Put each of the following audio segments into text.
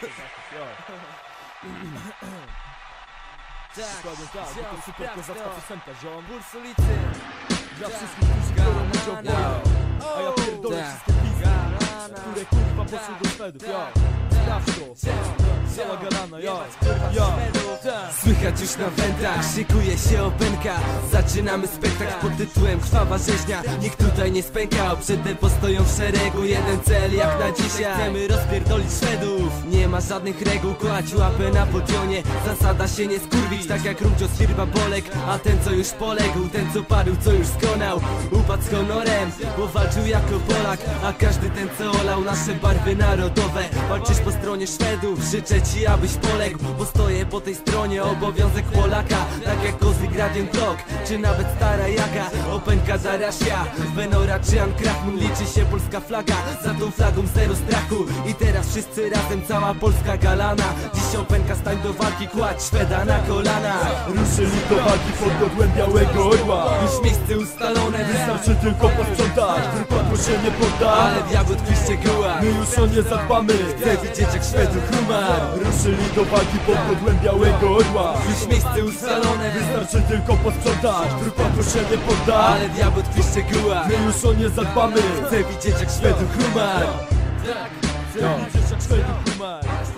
Dokładnie tak, to super kozacka piosenka, ziom. Kurs ulicy dla wszystkich, którzy biorą udział w boju. A ja pierdolę wszystkie pizdy, które kurwa poszły do Szwedów, sprawdź to, cała galana, Słychać już na wędach, szykuje się openka. Zaczynamy spektakl pod tytułem Krwawa rzeźnia. Nikt tutaj nie spękał, przedtem postoją w szeregu. Jeden cel jak na dzisiaj, chcemy rozpierdolić Szwedów. Nie ma żadnych reguł, kładź łapę na podionie. Zasada się nie skurwić, tak jak Rumcio z firma Bolek. A ten co już poległ, ten co padł, co już skonał, upadł z honorem, bo walczył jako Polak. A każdy ten co olał nasze barwy narodowe. Walczysz po stronie Szwedów, życzę ci abyś poległ, bo stoję po tej stronie, obowiązek Polaka. Tak jak Kozyk, Radian Blok, czy nawet stara Jaga. Openka, Zarasia, Venora czy Ankrachmun. Liczy się polska flaga, za tą flagą zero strachu. I teraz wszyscy razem, cała polska galana. Dziś openka, stań do walki, kładź Szweda na kolana. Ruszyli do walki pod godłem białego orła. Już miejsce ustalone, wystarczy tylko posprzątać, tylko się nie podda. Ale diabeł tkwi szczegóła, my już o nie zadbamy. chcę widzieć jak Szwedów humor. Ruszyli do walki pod godłem białego orła. Już miejsce ustalone, wystarczy tylko posprzątać, tylko się nie podda. Ale diabeł tkwi szczegóła, my już o nie zadbamy. chcę widzieć jak Szwedów humor. Chcę widzieć jak Szwedów humor.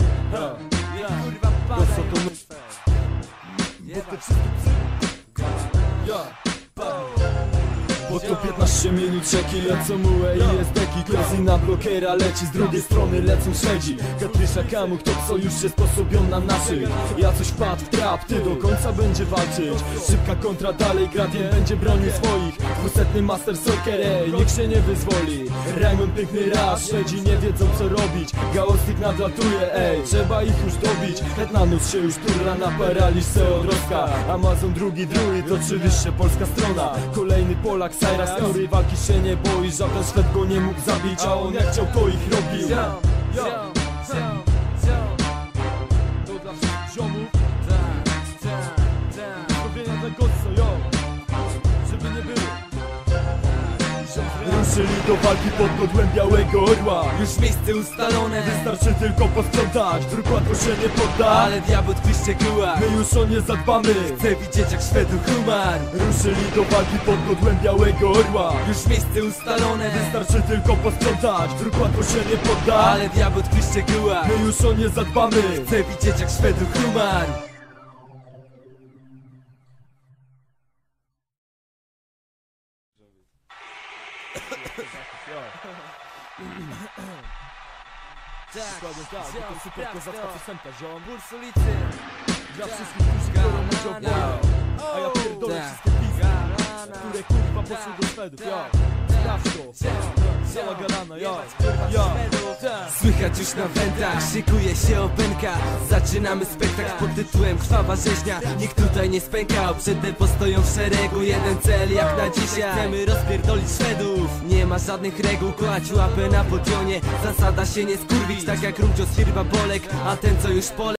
Kurwa co to my? Bo te wszystkie psy. Bo to 15 minut czeki, lecą mułe i jest deki. Kozy na blokera leci, z drugiej strony lecą Szwedzi. Katrysza, Kamuk, to co już się sposobią na naszych. Ja coś wpadł w trap, ty do końca będzie walczyć. Szybka kontra dalej, Gradient będzie bronił swoich. 200 Master Soccer, nikt się nie wyzwoli. Raymond piękny raz, Szwedzi nie wiedzą co robić. Gaostik nadlatuje, trzeba ich już dobić. Hetmanus się już turla, na paraliż se odrostka. Amazon drugi druid, oczywiście polska strona. Kolejny Polak, Sajras, który walki się nie boi. Żaden Szwed go nie mógł zabić, a on jak chciał to ich robił. To dla wszystkich ziomów. Zrobienia dla godca, żeby nie było. Ruszyli do walki pod godłem białego orła. Już miejsce ustalone, wystarczy tylko posprzątać, druk łatwo się nie podda. Ale diabeł tkwi szczegóła, my już o nie zadbamy. chcę widzieć jak Szwedów humor. Ruszyli do walki pod godłem białego orła. Już miejsce ustalone, wystarczy tylko posprzątać, druk łatwo się nie podda. Ale diabeł tkwi szczegóła, my już o nie zadbamy. chcę widzieć jak Szwedów humor. Dokładnie tak, to super kozacka piosenka, ziom. Kurs ulicy dla wszystkich, którzy biorą udział w boju. A ja pierdolę wszystkie pizdy, które kurwa poszły do Szwedów, sprawdź to, cała galana, Słychać już na wędach, szykuje się openka. Zaczynamy spektakl pod tytułem Krwawa rzeźnia. Nikt tutaj nie spękał, przedtem postoją w szeregu. Jeden cel jak na dzisiaj, chcemy rozpierdolić Szwedów. Nie ma żadnych reguł, kładź łapę na podionie. Zasada się nie skurwić, tak jak Rumcio z firma Bolek. A ten co już poległ,